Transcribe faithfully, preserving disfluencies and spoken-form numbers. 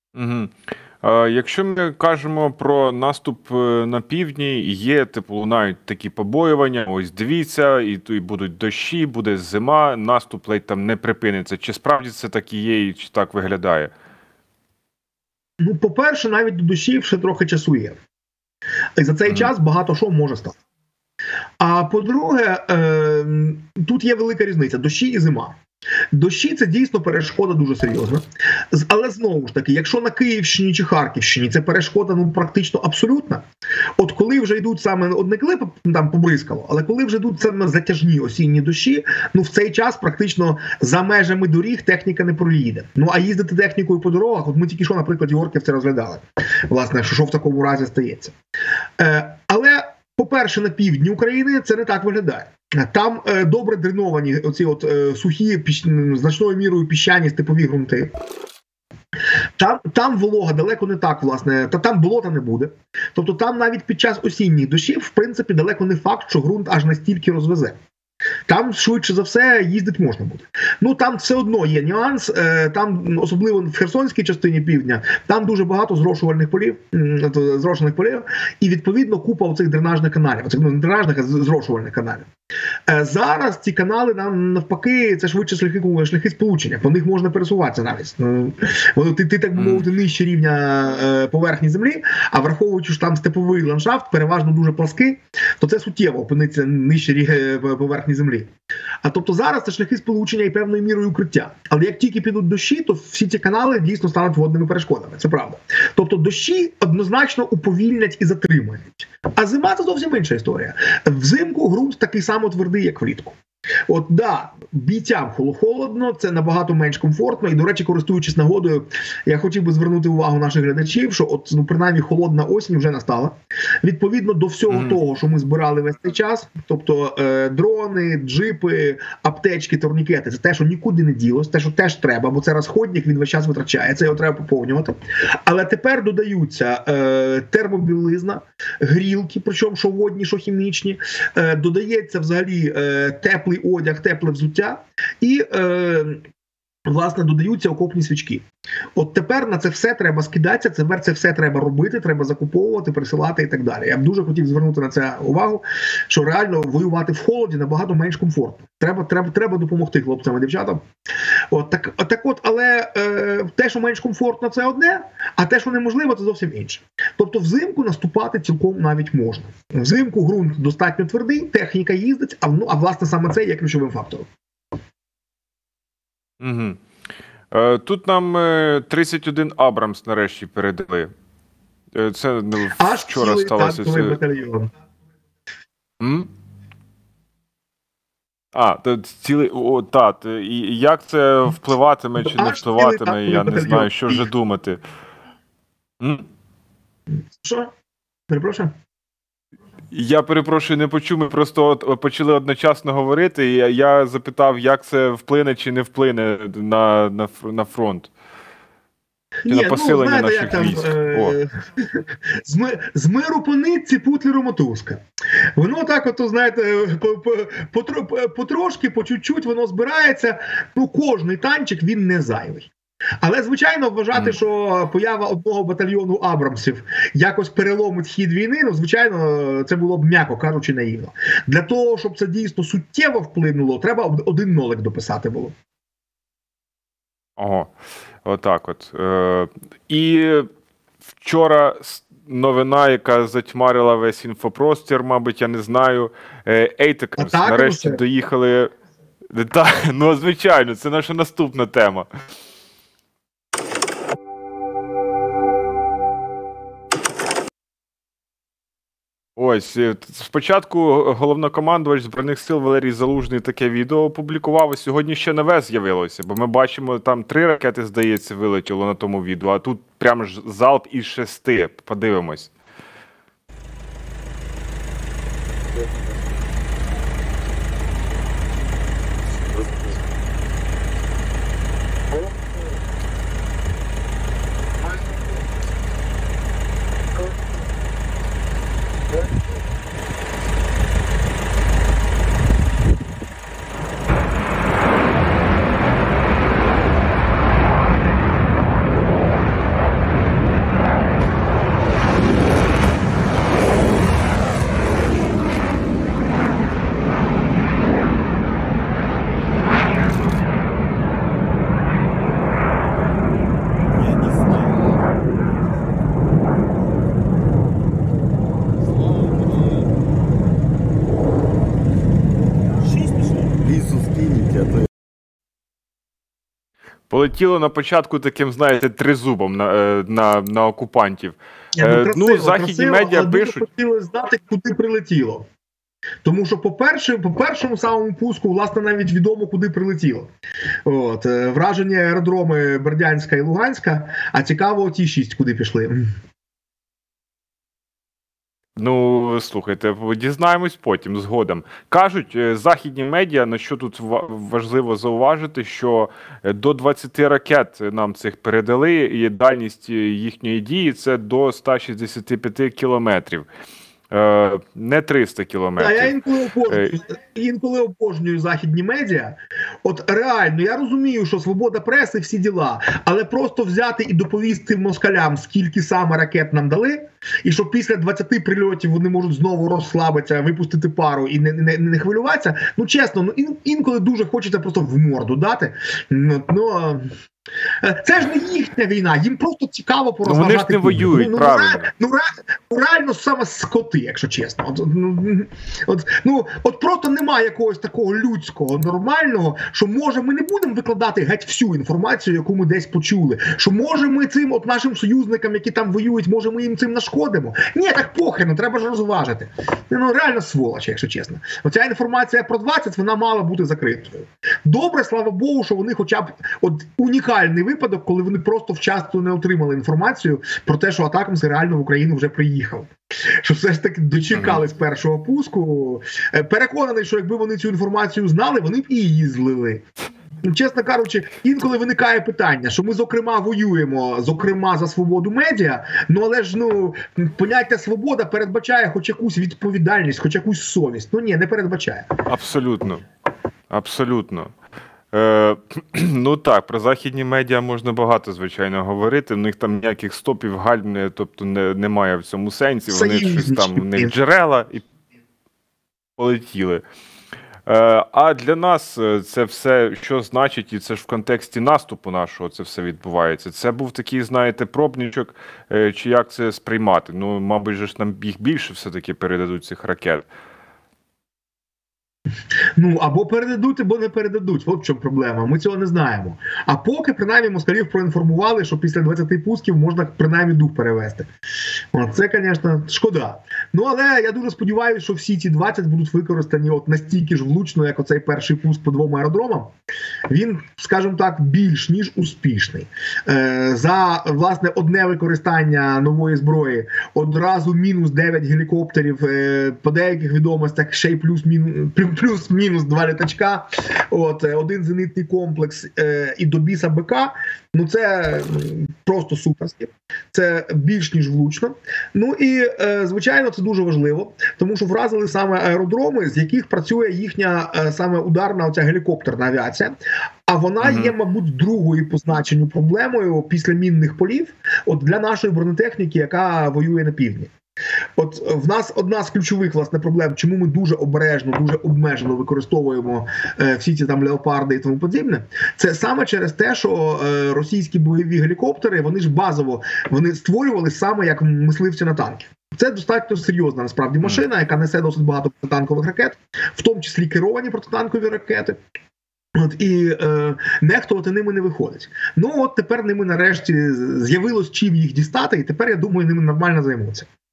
Угу. Е, якщо ми кажемо про наступ е, на півдні, є, типу, лунають такі побоювання, ось дивіться, і, то- і будуть дощі, буде зима, наступ ледь там не припиниться. Чи справді це так і є, і чи так виглядає? Ну, по-перше, навіть до душі ще трохи часу є. І за цей Угу. час багато що може стати. А по-друге, е, тут є велика різниця: дощі і зима. Дощі – це дійсно перешкода дуже серйозна. З- Але знову ж таки, якщо на Київщині чи Харківщині це перешкода ну практично абсолютна, от коли вже йдуть саме, от не коли там побризкало, але коли вже йдуть саме затяжні осінні дощі, ну в цей час практично за межами доріг техніка не проїде. Ну а їздити технікою по дорогах, от ми тільки що, наприклад, Орків це розглядали. Власне, що, що в такому разі стається. Е, але, по-перше, на півдні України це не так виглядає. Там е, добре дреновані оці от е, сухі, піщ... значною мірою піщані степові ґрунти. Там, там волога далеко не так, власне, та там болота не буде. Тобто там навіть під час осінніх дощів, в принципі, далеко не факт, що ґрунт аж настільки розвезе. Там, швидше за все, їздити можна буде. Ну, там все одно є нюанс, е, там, особливо в Херсонській частині півдня, там дуже багато зрошувальних полів, м, то, зрошених полів, і, відповідно, купа оцих дренажних каналів, оцих, ну, не дренажних, а з- зрошувальних каналів. Е, Зараз ці канали, нам навпаки, це швидше шляхи, шляхи сполучення, по них можна пересуватися навіть. Ну, воно, ти, ти, так би мовити, нижче рівня е, поверхні землі, а враховуючи, що там степовий ландшафт, переважно дуже плаский, то це суттєво опиниться нижче рі- поверхні землі. А тобто зараз це шляхи сполучення і певною мірою укриття. Але як тільки підуть дощі, то всі ці канали дійсно стануть водними перешкодами. Це правда. Тобто дощі однозначно уповільнять і затримають. А зима – це зовсім інша історія. Взимку ґрунт такий само твердий, як влітку. От, да, бійцям холодно, це набагато менш комфортно. І, до речі, користуючись нагодою, я хотів би звернути увагу наших глядачів, що от, ну, принаймні, холодна осінь вже настала. Відповідно до всього Мгм. того, що ми збирали весь цей час, тобто е, дрони, джипи, аптечки, турнікети, це те, що нікуди не ділось, те, що теж треба, бо це розходник, він весь час витрачається, його треба поповнювати. Але тепер додаються е, термобілизна, грілки, причому що водні, що хімічні, е, додається взагалі е, теплий одяг, тепле взуття і, е, власне, додаються окопні свічки. От тепер на це все треба скидатися, тепер це все треба робити, треба закуповувати, присилати і так далі. Я б дуже хотів звернути на це увагу, що реально воювати в холоді набагато менш комфортно. Треба, треба, треба допомогти хлопцям і дівчатам. От так, так от, але е, те, що менш комфортно, це одне, а те, що неможливо, це зовсім інше. Тобто взимку наступати цілком навіть можна. Взимку ґрунт достатньо твердий, техніка їздить, а, ну, а власне саме це є ключовим фактором. Угу. Е, тут нам е, тридцять один Абрамс нарешті передали. Е, це ну, Аж вчора цілий сталося. танковий Це... батальйон. М? А, то цілий, о, та, т- і як це впливатиме чи не Аж цілий впливатиме, танковий я не батальйон. знаю, що вже думати. М? Що? Перепрошую? Я перепрошую, не почув, ми просто от почали одночасно говорити, і я, я запитав, як це вплине чи не вплине на, на, ф- на фронт. Чи на посилення знаєте, наших як військ. там, О. е, з, ми, з миру по нитці, путлеру мотузка. Воно так, ото, знаєте, по, по, потро- потрошки, по чуть-чуть воно збирається. Ну, кожний танчик, він не зайвий. Але, звичайно, вважати, Мгм. що поява одного батальйону Абрамсів якось переломить хід війни, ну, звичайно, це було б, м'яко кажучи, наївно. Для того, щоб це дійсно суттєво вплинуло, треба один нолик дописати було. Ого, отак от. Е, і вчора с- новина, яка затьмарила весь інфопростір, мабуть, я не знаю. Е, Ейтекерс Атака нарешті на це? доїхали. Так, ну, звичайно, це наша наступна тема. Ось, е, т- спочатку головнокомандувач Збройних сил Валерій Залужний таке відео опублікував, і сьогодні ще нове з'явилося, бо ми бачимо, там три ракети, здається, вилетіло на тому відео, а тут прямо ж залп із шести. Подивимось. Полетіло на початку таким, знаєте, тризубом на, на, на окупантів. Ні, ну, красиво, ну, західні красиво, медіа але пишуть... дуже хотіли знати, куди прилетіло. Тому що по перше, по першому самому пуску, власне, навіть відомо, куди прилетіло. От, вражені аеродроми Бердянська і Луганська, а цікаво ті шість, куди пішли. Ну, слухайте, дізнаємось потім, згодом. Кажуть, західні медіа, на що тут важливо зауважити, що до двадцяти ракет нам цих передали, і дальність їхньої дії – це до ста шістдесяти п'яти кілометрів. Не триста кілометрів. А я інколи обожнюю, інколи обожнюю західні медіа. От реально, я розумію, що свобода преси, всі діла, але просто взяти і доповісти москалям, скільки саме ракет нам дали, і що після двадцяти прильотів вони можуть знову розслабитися, випустити пару і не, не, не хвилюватися. Ну, чесно, ну, ін, інколи дуже хочеться просто в морду дати. Ну, ну це ж не їхня війна, їм просто цікаво порозважати. Ну, вони ж не воюють, ну, правильно. Ну, ну, реально саме скоти, якщо чесно. От, ну, от, ну, от просто немає якогось такого людського, нормального, що може ми не будемо викладати геть всю інформацію, яку ми десь почули. Що може ми цим от нашим союзникам, які там воюють, може ми їм цим нашкодимо. Ні, так похрен, треба ж розважити. Ну, реально сволочі, якщо чесно. Оця інформація про двадцять, вона мала бути закритою. Добре, слава Богу, що вони хоча б от унікальний випадок, коли вони просто вчасно не отримали інформацію про те, що Атакамс реально в Україну вже приїхав. Що все ж таки дочекались першого пуску. Переконаний, що якби вони цю інформацію знали, вони б і її злили. Чесно кажучи, інколи виникає питання, що ми, зокрема, воюємо, зокрема, за свободу медіа, ну але ж, ну, поняття свобода передбачає хоч якусь відповідальність, хоч якусь совість. Ну ні, не передбачає. Абсолютно. Абсолютно. Е, ну так, про західні медіа можна багато, звичайно, говорити. В них там ніяких стопів, гальм, тобто не, немає в цьому сенсі. Вони щось там, в них джерела і полетіли. Е, а для нас це все, що значить, і це ж в контексті наступу нашого це все відбувається. Це був такий, знаєте, пробничок, е, чи як це сприймати. Ну, мабуть, же ж нам їх більше все-таки передадуть, цих ракет. Ну, або передадуть, або не передадуть. От в чому проблема. Ми цього не знаємо. А поки, принаймні, москалів проінформували, що після двадцяти пусків можна, принаймні, дух перевести. От, це, звісно, шкода. Ну, але я дуже сподіваюся, що всі ці двадцять будуть використані от настільки ж влучно, як оцей перший пуск по двом аеродромам. Він, скажімо так, більш ніж успішний. Е, за, власне, одне використання нової зброї одразу мінус дев'ять гелікоптерів, е, по деяких відомостях ще й плюс-мінус плюс-мінус два літачка, от, один зенитний комплекс е, і до біса БК, ну це просто суперське. Це більш ніж влучно. Ну і, е, звичайно, це дуже важливо, тому що вразили саме аеродроми, з яких працює їхня е, саме ударна оця гелікоптерна авіація. А вона uh-huh. є, мабуть, другою по значенню проблемою після мінних полів от для нашої бронетехніки, яка воює на півдні. От в нас одна з ключових, власне, проблем, чому ми дуже обережно, дуже обмежено використовуємо е, всі ці там леопарди і тому подібне, це саме через те, що е, російські бойові гелікоптери, вони ж базово, вони створювали саме як мисливці на танки. Це достатньо серйозна, насправді, машина, яка несе досить багато протитанкових ракет, в тому числі керовані протитанкові ракети. От, і е, нехтувати ними не виходить. Ну от тепер ними нарешті з'явилось чим їх дістати, і тепер, я думаю, ними нормально займуться.